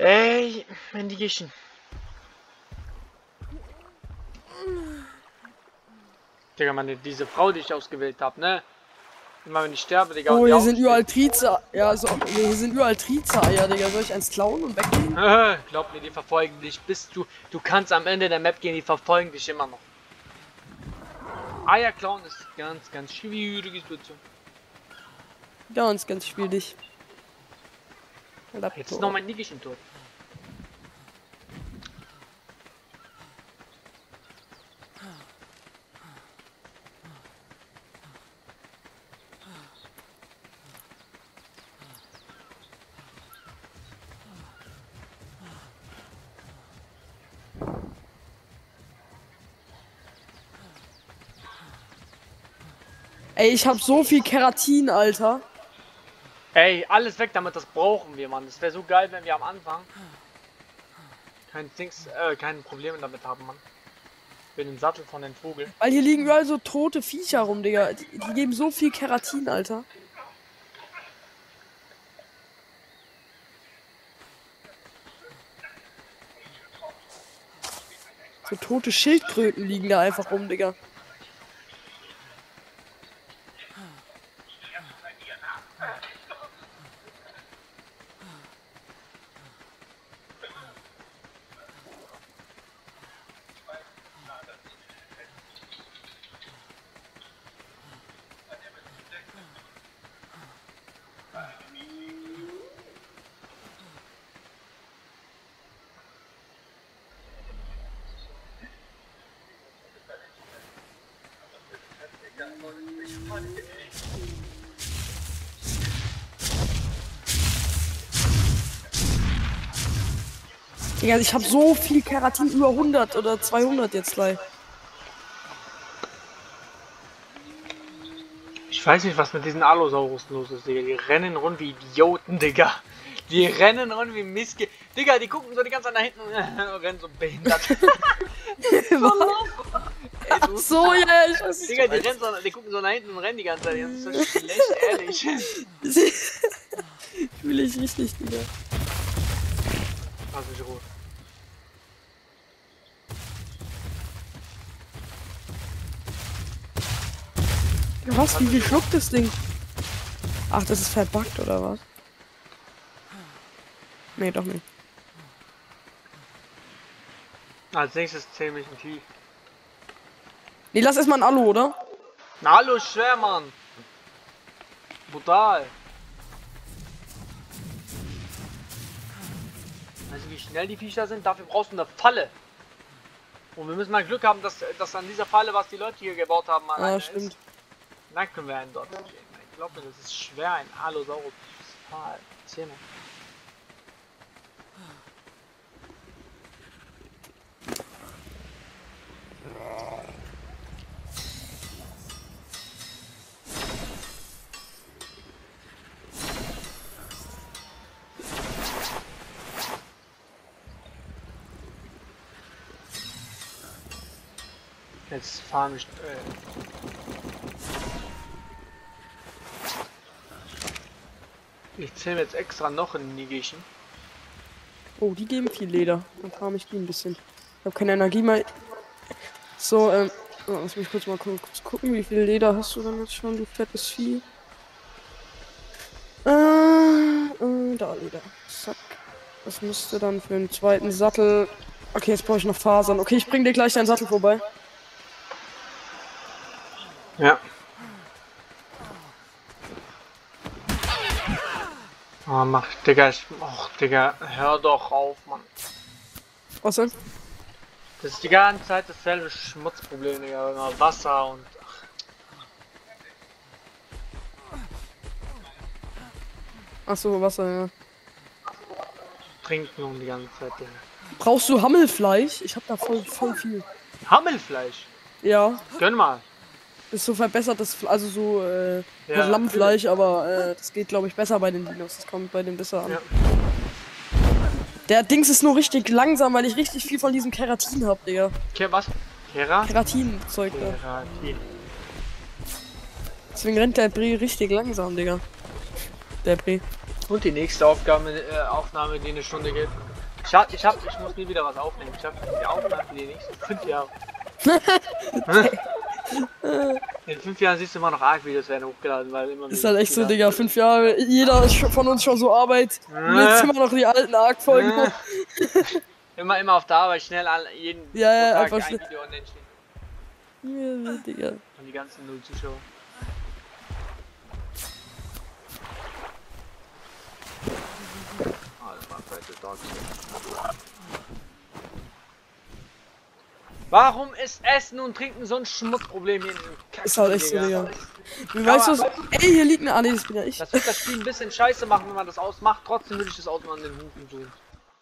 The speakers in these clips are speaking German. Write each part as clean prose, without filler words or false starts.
Ey, Mendigischen. Digga, Mann, diese Frau, die ich ausgewählt habe, ne? Immer wenn ich sterbe, Digga. Oh, hier sind überall Trizer. Ja, so, hier sind überall Trizer-Eier, Digga. Soll ich eins klauen und weggehen? Glaub mir, die verfolgen dich, bis du kannst am Ende der Map gehen, die verfolgen dich immer noch. Eier klauen ist ganz schwierige Situation. Ganz schwierig. Jetzt ist noch mein Nigischen tot. Ey, ich hab so viel Keratin, Alter. Ey, alles weg damit, das brauchen wir, Mann. Das wäre so geil, wenn wir am Anfang keine Probleme damit haben, Mann. Für den Sattel von den Vogel. Weil hier liegen überall so tote Viecher rum, Digga. Die geben so viel Keratin, Alter. So tote Schildkröten liegen da einfach rum, Digga. Digga, ich hab so viel Keratin, über 100 oder 200 jetzt gleich. Ich weiß nicht, was mit diesen Allosaurus los ist, Digga. Die rennen rund wie Idioten, Digga. Die rennen rund wie Mistge. Digga, die gucken so die ganze Zeit nach hinten und rennen so behindert. Ach so, ja, ich weiß nicht. Digga, die gucken so nach hinten und rennen die ganze Zeit. Das ist so schlecht, ehrlich. Fühle ich richtig, Digga. Lass mich rot. Was? Wie viel schluckt das Ding? Ach, das ist verbuggt oder was? Nee, doch nicht. Als nächstes zähle ich ein T. Nee, lass erstmal ein Alu, oder? Na, hallo, schwer, Mann. Brutal. Weißt du, wie schnell die Viecher sind? Dafür brauchst du eine Falle. Und wir müssen mal Glück haben, dass an dieser Falle, was die Leute hier gebaut haben, mal eine stimmt. ist. Dann können wir einen dort gehen. Ich glaube, das ist schwer, ein Allosaurus. Erzähl mal. Jetzt fahren wir. Ich zähle jetzt extra noch in Nigischen. Oh, die geben viel Leder. Dann farm ich die ein bisschen. Ich habe keine Energie mehr. So, lass mich kurz gucken, wie viel Leder hast du denn jetzt schon, du fettes Vieh? Da Leder. Zack. Das müsste dann für den zweiten Sattel. Okay, jetzt brauche ich noch Fasern. Okay, ich bring dir gleich deinen Sattel vorbei. Ja. Oh, mach, Digga, Digga, hör doch auf, Mann. Was denn? Das ist die ganze Zeit dasselbe Schmutzproblem, Digga, immer Wasser und... Ach so, Wasser, ja. Trinken um die ganze Zeit, Digga. Brauchst du Hammelfleisch? Ich hab da voll viel. Hammelfleisch? Ja. Gönn mal. Ist so verbessertes, also so Ja, Lammfleisch, aber das geht glaube ich besser bei den Dinos. Das kommt bei dem besser an. Ja. Der Dings ist nur richtig langsam, weil ich richtig viel von diesem Keratin hab, Digga. Was? Keratin-Zeug da. Keratin. Deswegen rennt der Brie richtig langsam, Digga. Der Brie. Und die nächste Aufnahme, die eine Stunde geht. Ich muss nie wieder was aufnehmen. Ich habe die Aufnahme für die nächsten 5 Jahre. In 5 Jahren siehst du immer noch Arc-Videos werden hochgeladen, weil immer. Ist halt echt so, Digga, 5 Jahre, jeder von uns schon so Arbeit. Und jetzt immer noch die alten Arc-Folgen. Immer auf der Arbeit schnell jeden ja, Tag einfach ein schnell. Video online stehen. Ja, Digga. Und die ganzen 0 Zuschauer. Warum ist Essen und Trinken so ein Schmutzproblem hier in diesem Kack? Ist halt echt so, Digga. Wie weißt du was? Ey, hier liegt eine. Ah, nee, das bin ja ich. Das wird das Spiel ein bisschen scheiße machen, wenn man das ausmacht. Trotzdem würde ich das ausmachen, den Hufen suchen.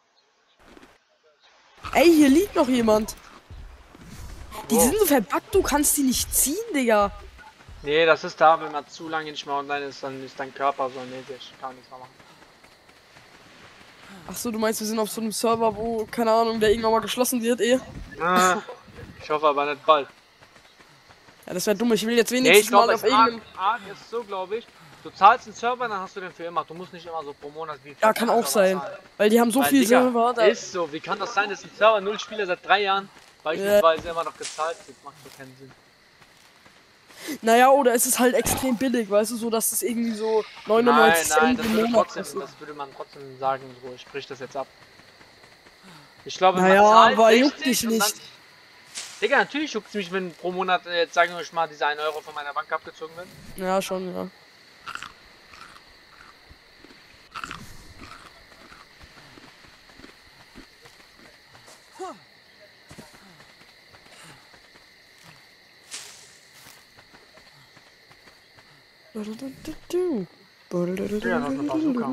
Ey, hier liegt noch jemand. Die sind so verbuggt, du kannst die nicht ziehen, Digga. Nee, das ist da, wenn man zu lange nicht mehr online ist, dann ist dein Körper so, nee, ich kann nichts mehr machen. Achso, du meinst, wir sind auf so einem Server, wo, keine Ahnung, der irgendwann mal geschlossen wird, Ich hoffe aber nicht bald. Ja, das wäre dumm, ich will jetzt Nee, wenigstens ich glaube, mal auf irgendeinem... Arc ist so, glaube ich. Du zahlst einen Server, dann hast du den für immer. Du musst nicht immer so pro Monat wie. Ja, kann auch sein. Weil die haben so viel Digga, Server da. Ist so, wie kann das sein, dass ein Server 0 Spieler seit 3 Jahren beispielsweise immer noch gezahlt wird? Macht so keinen Sinn. Naja, oder es ist halt extrem billig, weißt du, so dass es irgendwie so 99 Cent im Monat kostet. Das würde man trotzdem sagen, so, ich sprich das jetzt ab. Ich glaube, naja, man zahlt aber 60 juckt dich und nicht. Dann, Digga, natürlich juckt es mich, wenn pro Monat, jetzt sagen wir mal, diese 1 Euro von meiner Bank abgezogen wird. Ja, schon, ja. Ja, noch eine Bazooka.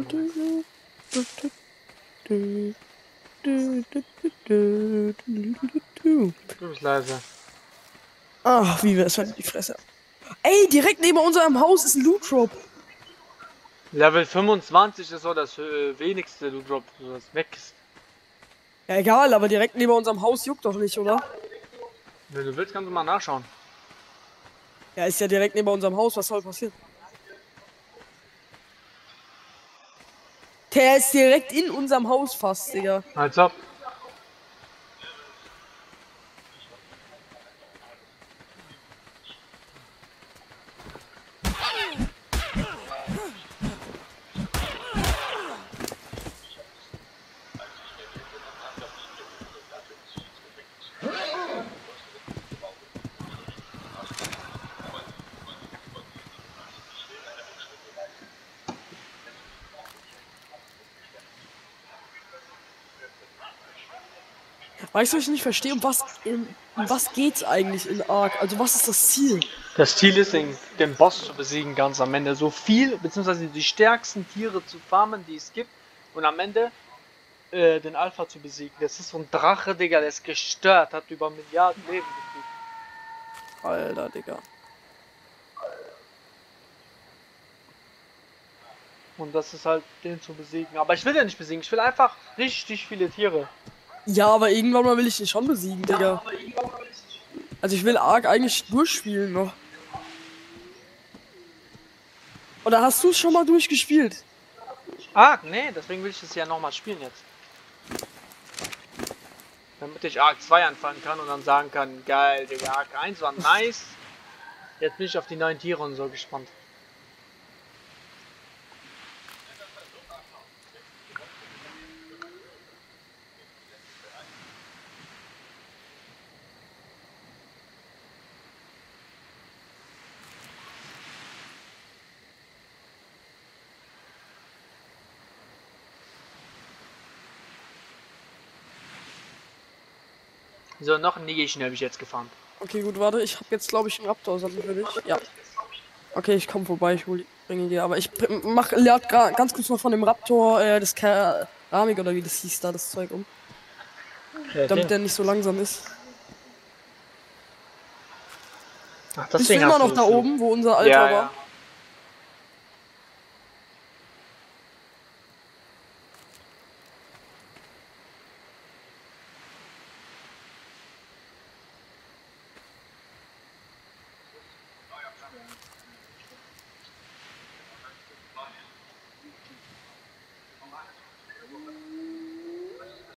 Du bist leise. Ach, wie wär's, wenn die Fresse. Ey, direkt neben unserem Haus ist ein Loot Drop. Level 25 ist so das wenigste Loot Drop, das weg ist. Ja, egal, aber direkt neben unserem Haus juckt doch nicht, oder? Wenn du willst, kannst du mal nachschauen. Ja, ist ja direkt neben unserem Haus, was soll passieren? Der ist direkt in unserem Haus fast, Digga. Als ob. Weißt du, was ich nicht verstehe? Um was geht's eigentlich in Ark? Also was ist das Ziel? Das Ziel ist, den Boss zu besiegen, ganz am Ende. So viel, beziehungsweise die stärksten Tiere zu farmen, die es gibt. Und am Ende den Alpha zu besiegen. Das ist so ein Drache, Digga, der ist gestört, hat über Milliarden Leben gefühlt. Alter, Digga. Und das ist halt, den zu besiegen. Aber ich will den nicht besiegen, ich will einfach richtig viele Tiere. Ja, aber irgendwann mal will ich den schon besiegen, Digga. Also ich will Ark eigentlich durchspielen noch. Oder hast du es schon mal durchgespielt? Ark, nee, deswegen will ich das ja nochmal spielen jetzt. Damit ich Ark 2 anfangen kann und dann sagen kann, geil, Digga, Ark 1 war nice. Jetzt bin ich auf die neuen Tiere und so gespannt. So, noch ein Negation habe ich jetzt gefahren. Okay, gut, warte, ich habe jetzt glaube ich einen Raptor-Sattel für dich. Ja. Okay, ich komme vorbei, ich bringe dir. Aber ich lade ganz kurz noch von dem Raptor, das Keramik oder wie das hieß da, das Zeug um. Okay, damit der nicht so langsam ist. Ach, Bist du immer noch da oben, wo unser Alter war?